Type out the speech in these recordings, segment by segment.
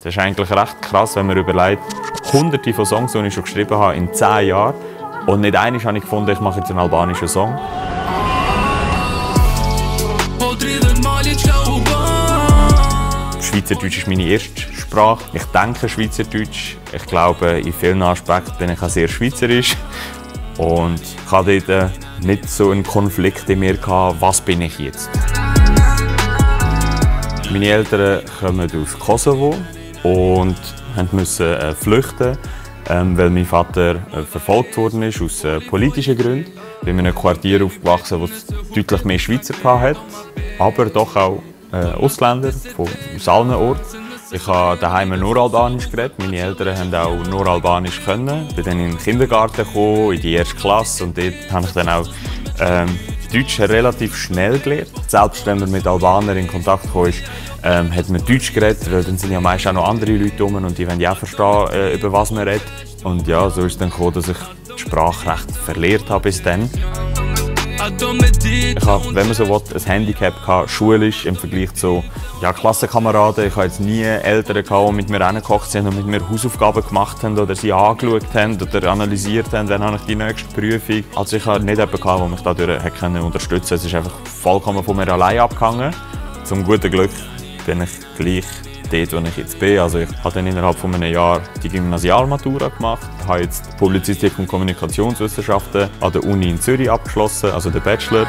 Das ist eigentlich recht krass, wenn man überlegt, hunderte von Songs, die ich schon geschrieben habe, in 10 Jahren. Und nicht einmal habe ich gefunden, ich mache jetzt einen albanischen Song. Schweizerdeutsch ist meine erste Sprache. Ich denke Schweizerdeutsch. Ich glaube, in vielen Aspekten bin ich auch sehr schweizerisch. Und ich hatte dort nicht so einen Konflikt in mir gehabt, was bin ich jetzt. Meine Eltern kommen aus Kosovo und mussten flüchten, weil mein Vater verfolgt worden ist aus politischen Gründen. Ich bin in einem Quartier aufgewachsen, wo es deutlich mehr Schweizer hatte, aber doch auch Ausländer aus allen Orten. Ich habe daheim nur Albanisch geredet. Meine Eltern haben auch nur Albanisch können. Ich bin dann in den Kindergarten gekommen, in die erste Klasse, und dort habe ich dann auch Deutsch relativ schnell gelernt. Selbst wenn man mit Albanern in Kontakt kam, hat man Deutsch geredet, weil dann sind ja meist auch noch andere Leute rum und die wollen ja auch verstehen, über was man redet. Und ja, so ist es dann gekommen, dass ich die Sprache recht verlernt habe bis dann. Ich habe, wenn man so will, ein Handicap gehabt, schulisch im Vergleich zu Klassenkameraden. Ich hatte jetzt nie Eltern gehabt, die mit mir hingekocht sind und mit mir Hausaufgaben gemacht haben oder sie angeschaut haben oder analysiert haben. Dann habe ich die nächste Prüfung. Also ich hatte nicht jemanden, der mich dadurch unterstützen konnte. Es ist einfach vollkommen von mir allein abgehangen. Zum guten Glück bin ich gleich dort, wo ich jetzt bin. Also ich habe dann innerhalb von einem Jahr die Gymnasialmatura gemacht. Ich habe jetzt Publizistik und Kommunikationswissenschaften an der Uni in Zürich abgeschlossen, also den Bachelor.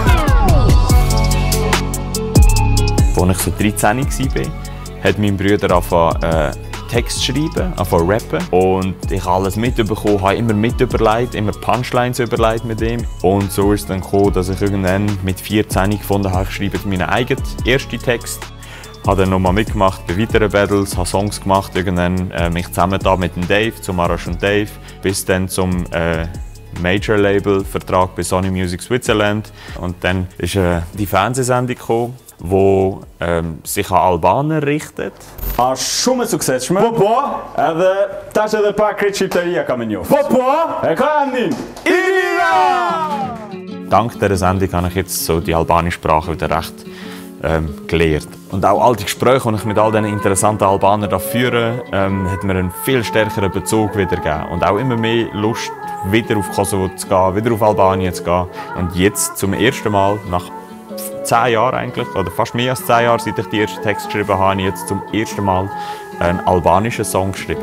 Als ich so 13 war, hat mein Bruder angefangen Text schreiben, angefangen rappen. Und ich habe alles mitbekommen, habe immer überlegt, immer Punchlines überlegt mit ihm. Und so ist es dann gekommen, dass ich irgendwann mit 14 gefunden habe, ich schreibe meinen eigenen ersten Text. Ich habe dann nochmal mitgemacht bei weiteren Battles, habe Songs gemacht, irgendwann mich zusammen da mit dem Dave, zum Arash und Dave, bis dann zum Major-Label-Vertrag bei Sony Music Switzerland. Und dann ist die Fernsehsendung gekommen, wo sich an Albaner richtet. Shumë sukses shme. Po, edhe tash edhe pak krejtshqiptaria kam e njoft. Po, e ka andin. Irina! Dank dieser Sendung habe ich jetzt so die albanische Sprache wieder recht gelernt. Und auch all die Gespräche, die ich mit all diesen interessanten Albanern führe, hat mir einen viel stärkeren Bezug wieder gegeben. Und auch immer mehr Lust, wieder auf Kosovo zu gehen, wieder auf Albanien zu gehen. Und jetzt zum ersten Mal, nach 10 Jahren eigentlich, oder fast mehr als 10 Jahre, seit ich die ersten Text geschrieben habe, habe ich jetzt zum ersten Mal einen albanischen Song geschrieben.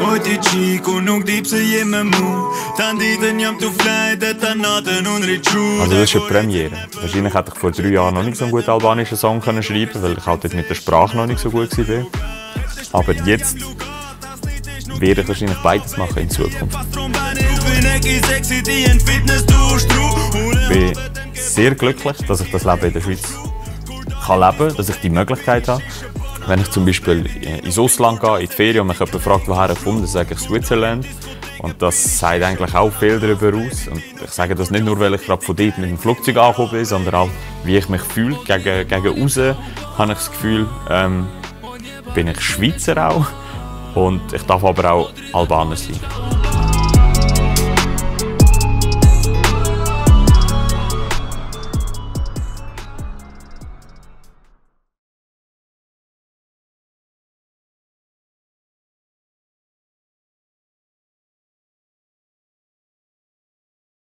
Also das ist eine Premiere. Wahrscheinlich hätte ich vor 3 Jahren noch nicht so einen guten albanischen Song schreiben können, weil ich halt mit der Sprache noch nicht so gut war. Aber jetzt werde ich wahrscheinlich beides machen in Zukunft. Ich bin sehr glücklich, dass ich das Leben in der Schweiz leben kann, dass ich die Möglichkeit habe. Wenn ich zum Beispiel ins Ausland gehe, in die Ferien, und mich jemand fragt, woher ich komme, dann sage ich Switzerland. Und das sagt eigentlich auch viel darüber aus. Und ich sage das nicht nur, weil ich gerade von dort mit dem Flugzeug angekommen bin, sondern auch, wie ich mich fühle. Gegen außen habe ich das Gefühl, bin ich Schweizer auch. Und ich darf aber auch Albaner sein.